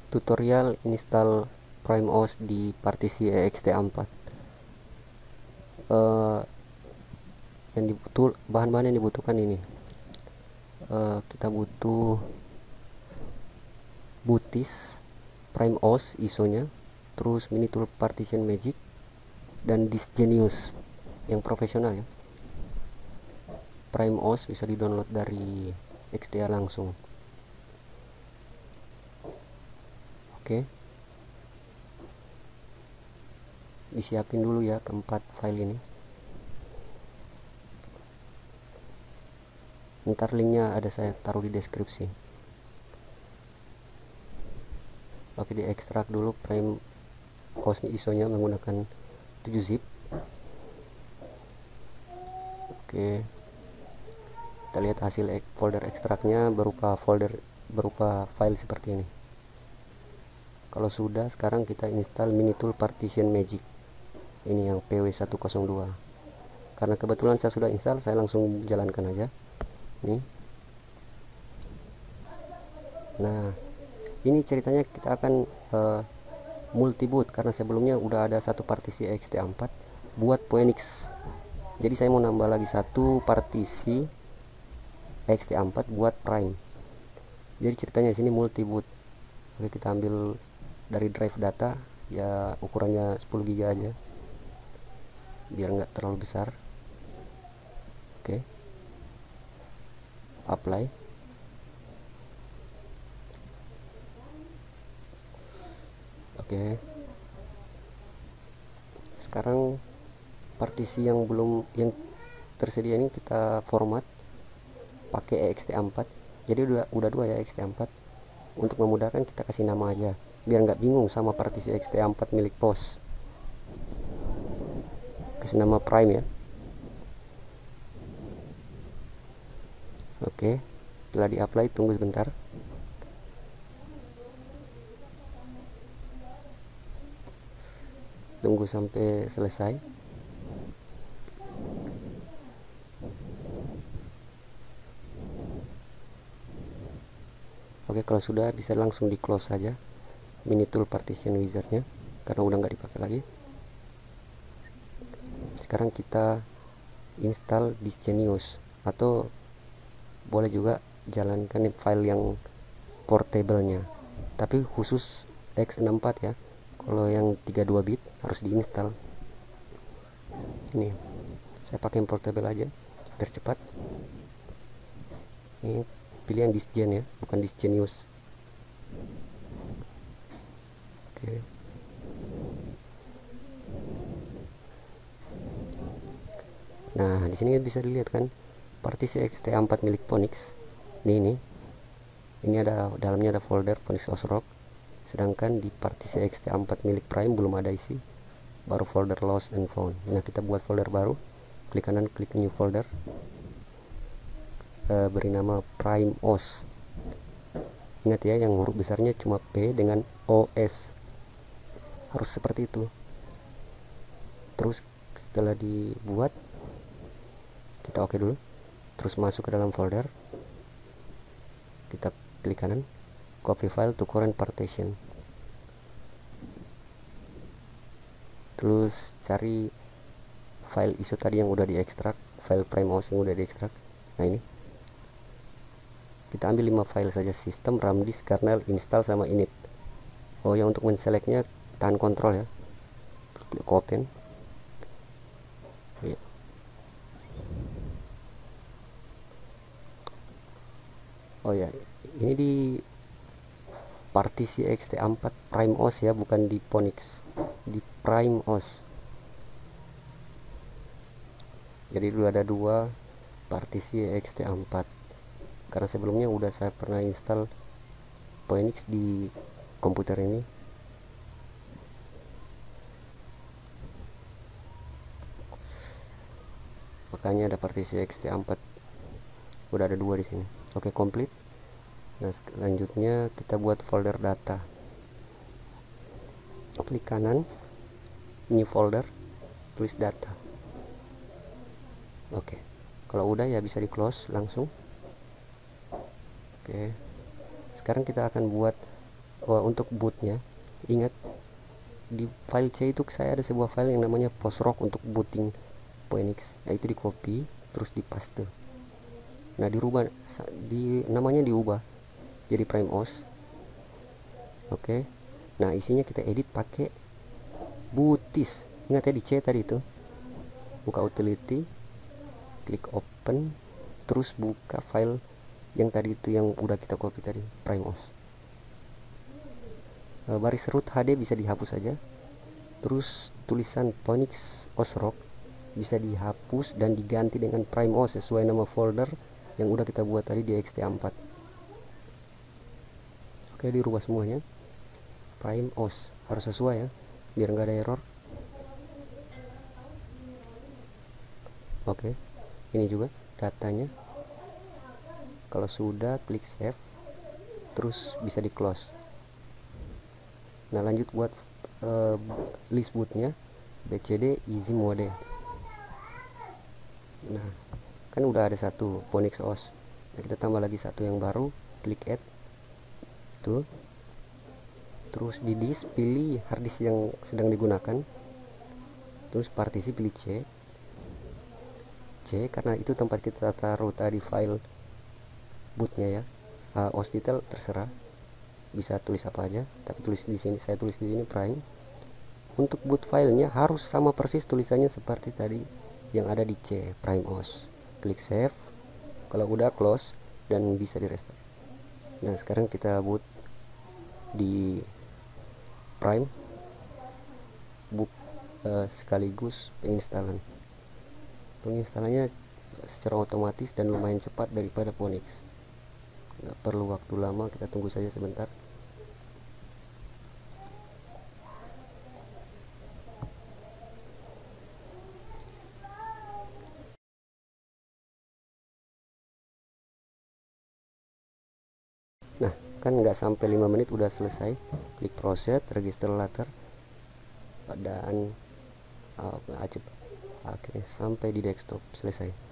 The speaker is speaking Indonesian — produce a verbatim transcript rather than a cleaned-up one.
Tutorial install PrimeOS di partisi E X T empat. uh, yang dibutuh bahan-bahan yang dibutuhkan ini, uh, kita butuh bootis, PrimeOS I S O-nya, terus Minitool Partition Magic, dan Disk Genius yang profesional ya. PrimeOS bisa di-download dari X D A langsung. Oke, disiapin dulu ya keempat file ini. Ntar linknya ada saya taruh di deskripsi. Oke, diekstrak dulu PrimeOS I S O-nya menggunakan tujuh zip. Oke, kita lihat hasil folder ekstraknya berupa folder berupa file seperti ini. Kalau sudah, sekarang kita install Minitool Partition Magic. Ini yang P W seratus dua. Karena kebetulan saya sudah install, saya langsung jalankan aja. Nih. Nah, ini ceritanya kita akan uh, multi boot karena sebelumnya udah ada satu partisi E X T empat buat Phoenix. Jadi saya mau nambah lagi satu partisi E X T empat buat Prime. Jadi ceritanya sini multi boot. Oke, kita ambil dari drive data ya, ukurannya sepuluh giga aja biar nggak terlalu besar. Oke, apply. Oke, sekarang partisi yang belum yang tersedia ini kita format pakai E X T empat. Jadi udah udah dua ya E X T empat. Untuk memudahkan kita kasih nama aja biar nggak bingung sama partisi E X T empat milik pos. Kasih nama Prime ya. Oke, setelah di apply tunggu sebentar. Tunggu sampai selesai. Oke, kalau sudah bisa langsung di close saja Minitool Partition Wizardnya karena udah nggak dipakai lagi. Sekarang kita install Disk Genius, atau boleh juga jalankan file yang portable-nya, tapi khusus X enam puluh empat ya. Kalau yang tiga puluh dua bit harus diinstal. Ini saya pakai yang portable aja biar cepat. Ini pilih yang Disk Gen ya, bukan Disk Genius. Oke. Nah, di sini bisa dilihat kan partisi E X T empat milik Phoenix. Nih, ini. Ini ada dalamnya ada folder Phoenix O S Rock. Sedangkan di partisi E X T empat milik Prime belum ada isi, baru folder lost and found. Nah, kita buat folder baru, klik kanan, klik new folder, e, beri nama PrimeOS. Ingat ya, yang huruf besarnya cuma P dengan O S, harus seperti itu. Terus setelah dibuat, kita oke dulu, terus masuk ke dalam folder, kita klik kanan, copy file to current partition, terus cari file I S O tadi yang udah diekstrak, file PrimeOS yang udah diekstrak. Nah, ini kita ambil lima file saja, sistem, RAM disk, kernel, install, sama init. Oh ya, untuk menseleknya tahan kontrol ya, klik open ya. Oh ya, ini di partisi E X T empat PrimeOS ya, bukan di Phoenix, di PrimeOS. Jadi dulu ada dua partisi E X T empat karena sebelumnya udah saya pernah install Phoenix di komputer ini. Makanya ada partisi E X T empat, udah ada dua di sini. Oke, komplit. Nah, selanjutnya kita buat folder data. Klik kanan, new folder, tulis data. Oke, kalau udah ya bisa di close langsung. Oke, sekarang kita akan buat oh, untuk bootnya ingat di file C itu saya ada sebuah file yang namanya postrock untuk booting Phoenix, yaitu di copy terus di paste. Nah dirubah, di namanya diubah jadi prime os. Oke, nah isinya kita edit pakai bootis. Ingat ya di C tadi itu, buka utility, klik open, terus buka file yang tadi itu yang udah kita copy tadi, prime os. E, baris root H D bisa dihapus saja, terus tulisan Phoenix Osrock bisa dihapus dan diganti dengan prime os sesuai nama folder yang udah kita buat tadi di X T empat. Oke, dirubah semuanya prime os, harus sesuai ya biar nggak ada error. Oke, ini juga datanya. Kalau sudah, klik save, terus bisa di close. Nah lanjut buat uh, list bootnya, bcd easy mode. Nah kan udah ada satu Phoenix os, nah, kita tambah lagi satu yang baru, klik add tuh, terus di disk pilih harddisk yang sedang digunakan, terus partisi pilih C C karena itu tempat kita taruh tadi file bootnya ya. uh, os detail terserah, bisa tulis apa aja, tapi tulis di sini, saya tulis di sini prime. Untuk boot filenya harus sama persis tulisannya seperti tadi yang ada di C, prime os. Klik save, kalau udah close dan bisa di restart. Nah sekarang kita boot di prime boot uh, sekaligus penginstalan. Penginstalannya secara otomatis dan lumayan cepat daripada Phoenix, nggak perlu waktu lama, kita tunggu saja sebentar. Nah kan nggak sampai lima menit udah selesai, klik proceed, register later, dan uh, acep akhirnya sampai di desktop, selesai.